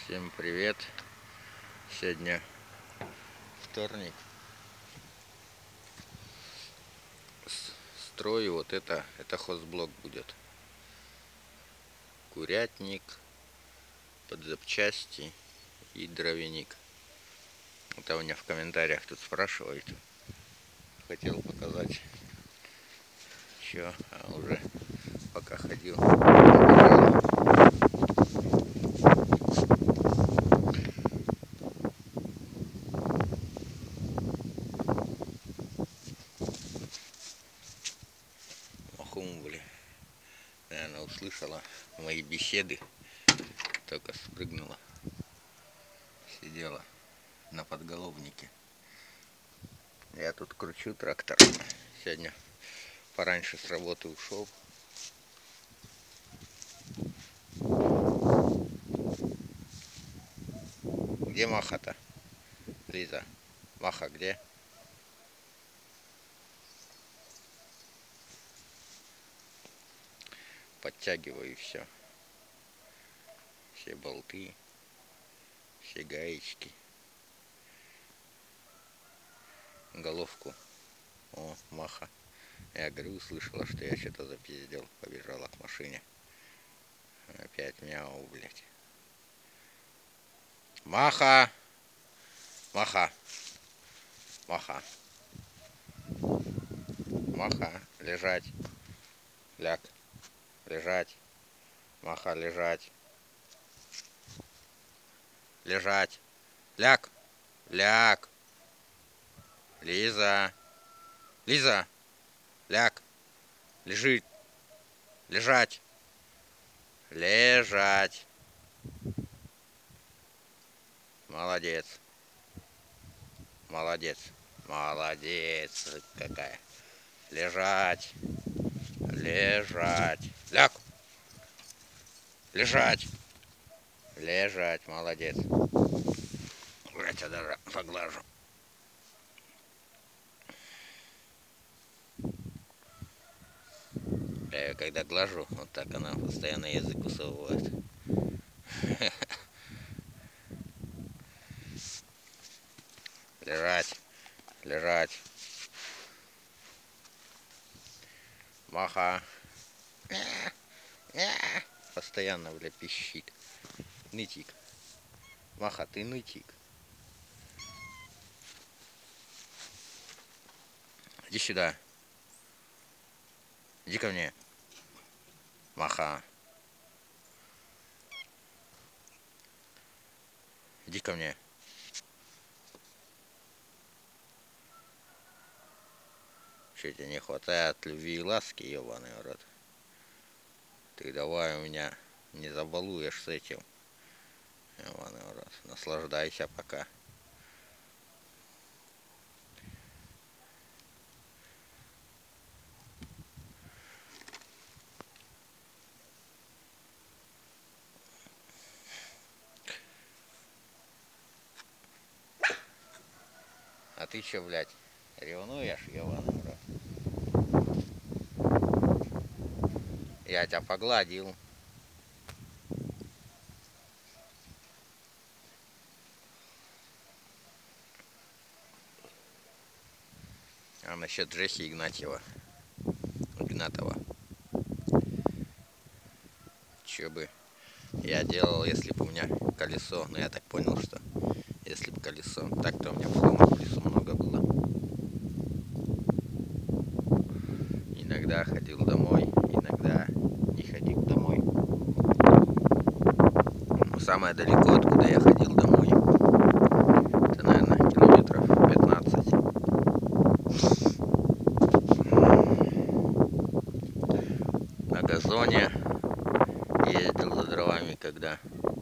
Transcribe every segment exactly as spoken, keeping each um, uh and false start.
Всем привет! Сегодня вторник. Строю вот это, это хозблок будет. Курятник, подзапчасти и дровяник. Это у меня в комментариях тут спрашивают. Хотел показать, что а уже пока ходил. Махумбли, наверное, услышала мои беседы, только спрыгнула, сидела на подголовнике. Я тут кручу трактор. Сегодня пораньше с работы ушел. Где Маха-то? Лиза, Маха где? Подтягиваю все. Все болты, все гаечки. Головку. О, Маха. Я говорю, услышала, что я что-то запиздел. Побежала к машине. Опять мяу, блядь. Маха! Маха! Маха! Маха! Лежать! Ляг! Лежать! Маха, лежать! Лежать! Ляг! Ляг! Лиза! Лиза! Ляг! Лежит! Лежать! Лежать! Молодец! Молодец! Молодец! Какая! Лежать! Лежать! Ляг! Лежать! Лежать! Молодец! Я тебя даже поглажу. Я ее когда глажу, вот так она постоянно язык высовывает. Лежать! Лежать! Маха! Постоянно, бля, пищит. Нытик. Маха, ты нытик. Иди сюда. Иди ко мне. Маха. Иди ко мне. Че тебе не хватает любви и ласки, ебаный рот? Ты давай у меня не забалуешь с этим. Ебаный рот. Наслаждайся пока. А ты че, блядь, ревнуешь, ебаный рот? Я тебя погладил. А насчет Джесси Игнатьева. Игнатова. Че бы я делал, если бы у меня колесо. Ну, я так понял, что если бы колесо. Так-то у меня поломок в лесу много было. Иногда ходил домой, иногда не ходил домой. Но самое далеко, откуда я ходил домой, это, наверное, километров пятнадцать. На газоне ездил за дровами, когда...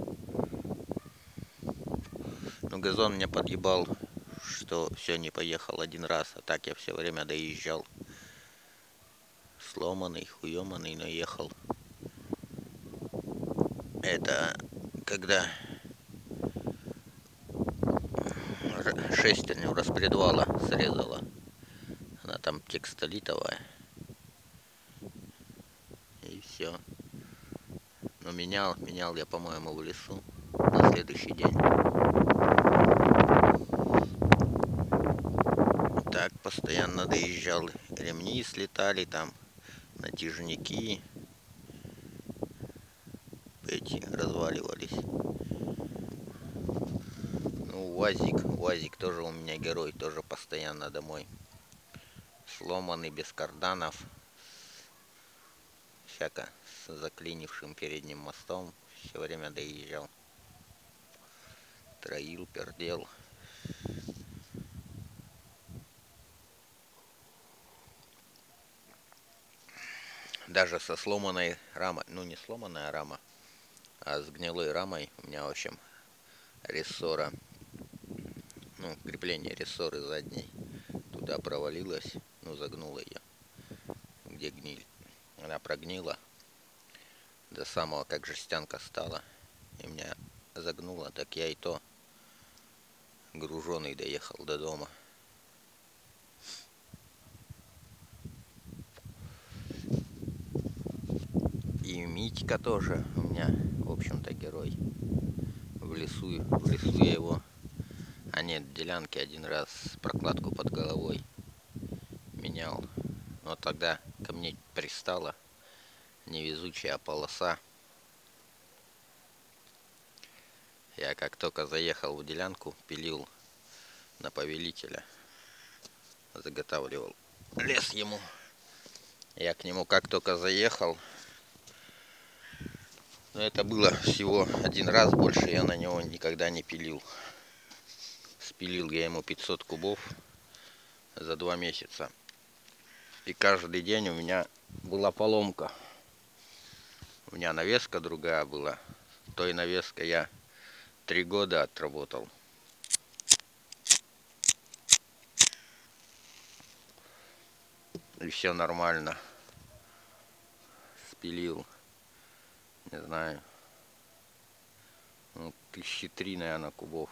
Ну, газон меня подъебал, что все, не поехал один раз, а так я все время доезжал. Сломанный, хуеманный, но ехал. Это когда шестерню распредвала срезала. Она там текстолитовая. И все. Но менял, менял я, по-моему, в лесу. на следующий день. Так постоянно доезжал. Ремни слетали там, натяжники эти разваливались. Ну, УАЗик, УАЗик тоже у меня герой, тоже постоянно домой. Сломанный, без карданов. Всяко с заклинившим передним мостом. Все время доезжал. Троил, пердел. Даже со сломанной рамой, ну не сломанная рама, а с гнилой рамой у меня, в общем, рессора, ну, крепление рессоры задней туда провалилась, ну, загнула ее, где гниль. Она прогнила до самого, как жестянка стала, и меня загнула, так я и то груженый доехал до дома. И Митька тоже у меня, в общем-то, герой. В лесу, в лесу я его... А нет, в делянке один раз прокладку под головой менял. Но тогда ко мне пристала невезучая полоса. Я как только заехал в делянку, пилил на повелителя. Заготавливал лес ему. Я к нему как только заехал... Но это было всего один раз, больше я на него никогда не пилил. Спилил я ему пятьсот кубов за два месяца. И каждый день у меня была поломка. У меня навеска другая была. Той навеской я три года отработал. И все нормально. Спилил. Не знаю. Ну, тысячи три, наверное, кубов.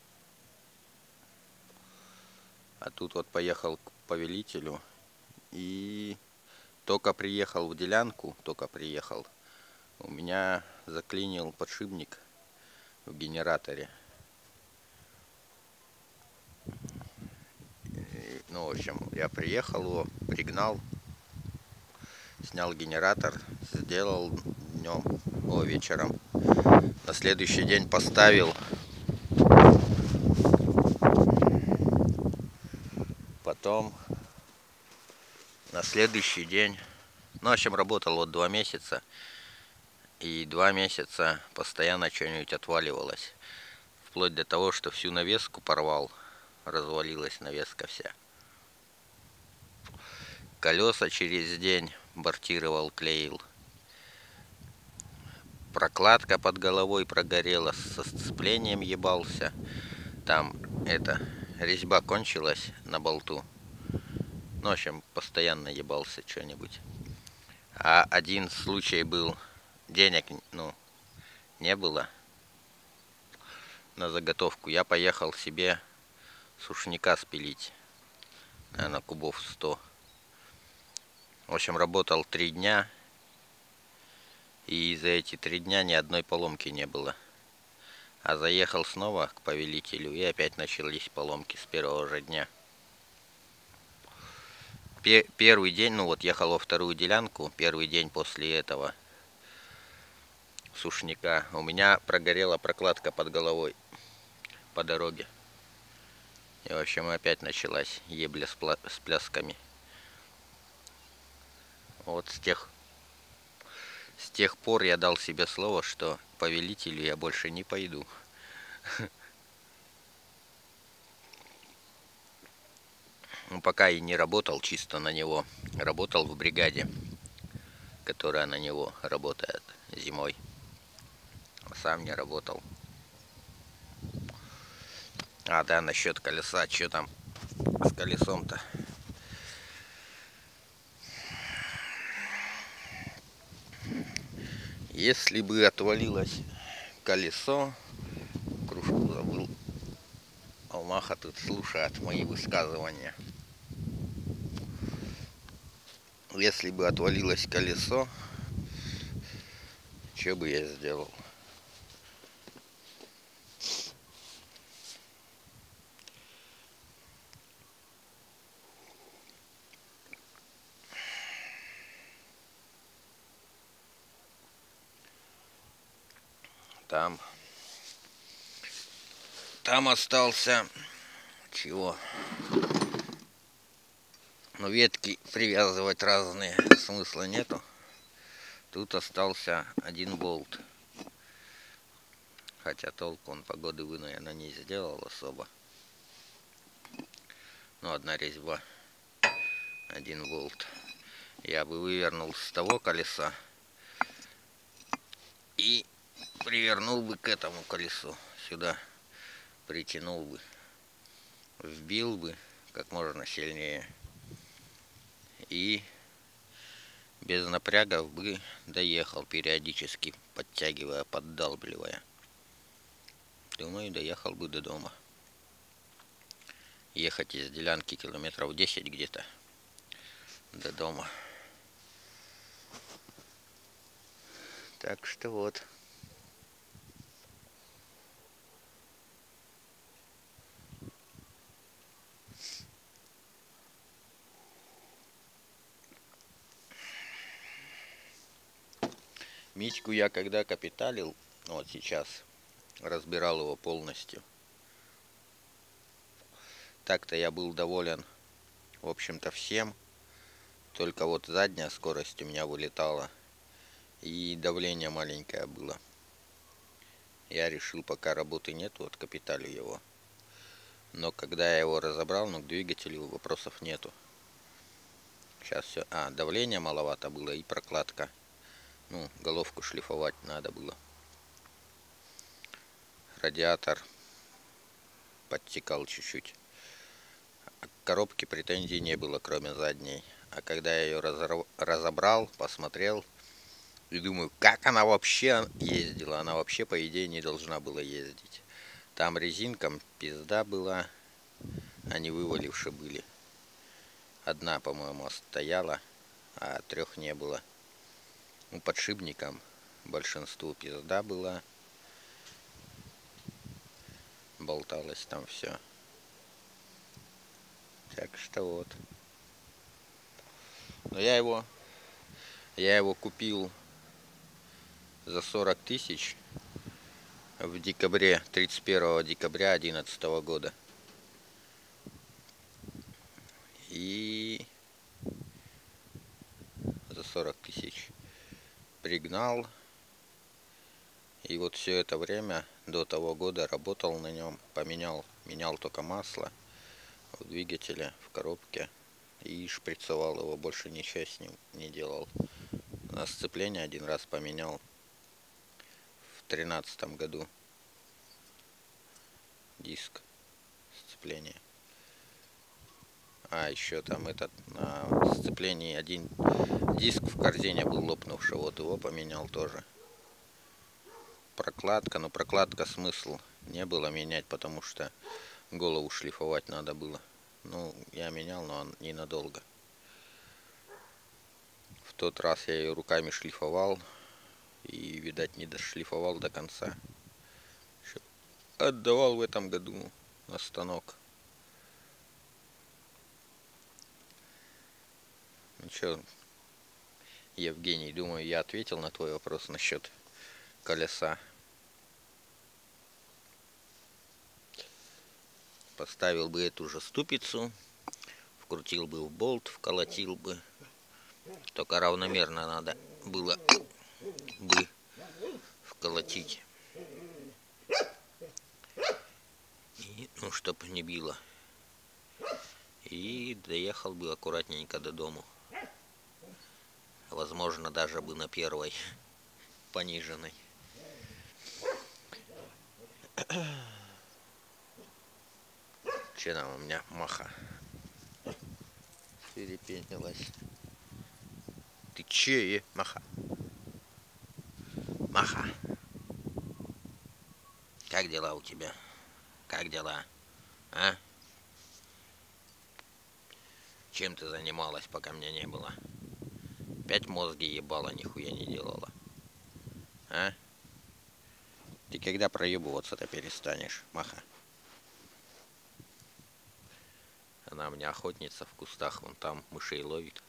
А тут вот поехал к повелителю. И только приехал в делянку, только приехал, у меня заклинил подшипник в генераторе. И, ну, в общем, я приехал его, пригнал, снял генератор, сделал днем, о, вечером. На следующий день поставил. Потом на следующий день, ну, в общем, работал вот два месяца. И два месяца постоянно что-нибудь отваливалось. Вплоть до того, что всю навеску порвал. Развалилась навеска вся. Колеса через день бортировал, клеил. Прокладка под головой прогорела, со сцеплением ебался. Там это, резьба кончилась на болту. Ну, в общем, постоянно ебался что-нибудь. А один случай был, денег, ну, не было на заготовку. Я поехал себе сушняка спилить. Наверное, кубов сто. В общем, работал три дня. И за эти три дня ни одной поломки не было. А заехал снова к повелителю, и опять начались поломки с первого же дня. Первый день, ну вот ехал во вторую делянку, первый день после этого сушняка, у меня прогорела прокладка под головой по дороге. И, в общем, опять началась ебля с, с плясками. Вот с тех, с тех пор я дал себе слово, что к повелителю я больше не пойду. Ну, пока и не работал чисто на него. Работал в бригаде, которая на него работает зимой. А сам не работал. А, да, насчет колеса. Что там с колесом-то? Если бы отвалилось колесо... Кружку забыл. Алмаха тут слушает мои высказывания. Если бы отвалилось колесо, что бы я сделал? там, там остался чего? Но ветки привязывать разные смысла нету. Тут остался один болт. Хотя толку он погоды вы, наверное, не сделал особо. Ну, одна резьба, один болт. Я бы вывернул с того колеса и привернул бы к этому колесу. Сюда притянул бы, вбил бы как можно сильнее. И без напрягов бы доехал, периодически подтягивая, поддалбливая. Думаю, доехал бы до дома. Ехать из делянки километров десять где-то до дома. Так что вот. Митьку я когда капиталил, вот сейчас разбирал его полностью. Так-то я был доволен, в общем-то, всем. Только вот задняя скорость у меня вылетала. И давление маленькое было. Я решил, пока работы нету, откапиталю его. Но когда я его разобрал, ну, к двигателю вопросов нету. Сейчас все. А, давление маловато было и прокладка. Ну, головку шлифовать надо было. Радиатор подтекал чуть-чуть. К коробке претензий не было, кроме задней. А когда я ее разобрал, посмотрел и думаю, как она вообще ездила. Она вообще, по идее, не должна была ездить. Там резинкам пизда была, они вывалившие были. Одна, по-моему, стояла, а трех не было. Ну, подшипникам большинству пизда была. Болталось там все. Так что вот. Но я его, я его купил за сорок тысяч в декабре, тридцать первого декабря две тысячи одиннадцатого года. И за сорок тысяч пригнал. И вот все это время до того года работал на нем, поменял, менял только масло в двигателе, в коробке и шприцевал его, больше ничего с ним не делал. На сцепление один раз поменял в тринадцатом году диск сцепления. А еще там этот на сцеплении один диск в корзине был лопнувший, вот его поменял тоже. Прокладка, но прокладка смысл не было менять, потому что голову шлифовать надо было. Ну, я менял, но он ненадолго. В тот раз я ее руками шлифовал и, видать, не дошлифовал до конца. Еще отдавал в этом году на станок. Ну что, Евгений, думаю, я ответил на твой вопрос насчет колеса. Поставил бы эту же ступицу, вкрутил бы в болт, вколотил бы. Только равномерно надо было бы вколотить. И, ну, чтоб не било. И доехал бы аккуратненько до дому. Возможно, даже бы на первой пониженной. Че там у меня маха перепенилась? Ты че, е, маха? Маха. Как дела у тебя? Как дела? А? Чем ты занималась, пока меня не было? Опять мозги ебала, нихуя не делала. А? Ты когда проебываться-то перестанешь, маха? Она у меня охотница в кустах, вон там мышей ловит.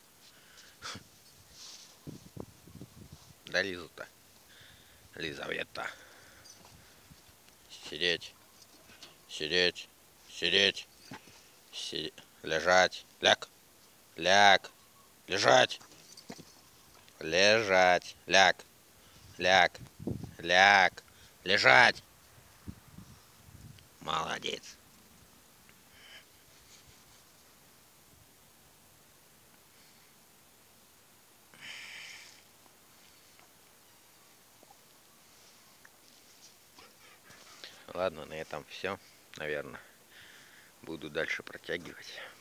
Да, Лизу-то? Лизавета. Сидеть. Сидеть. Сидеть. Си... Лежать. Ляг. Ляг. Лежать. Лежать. Ляг. Ляг. Ляг. Лежать. Молодец. Ладно, на этом все, наверное. Буду дальше протягивать.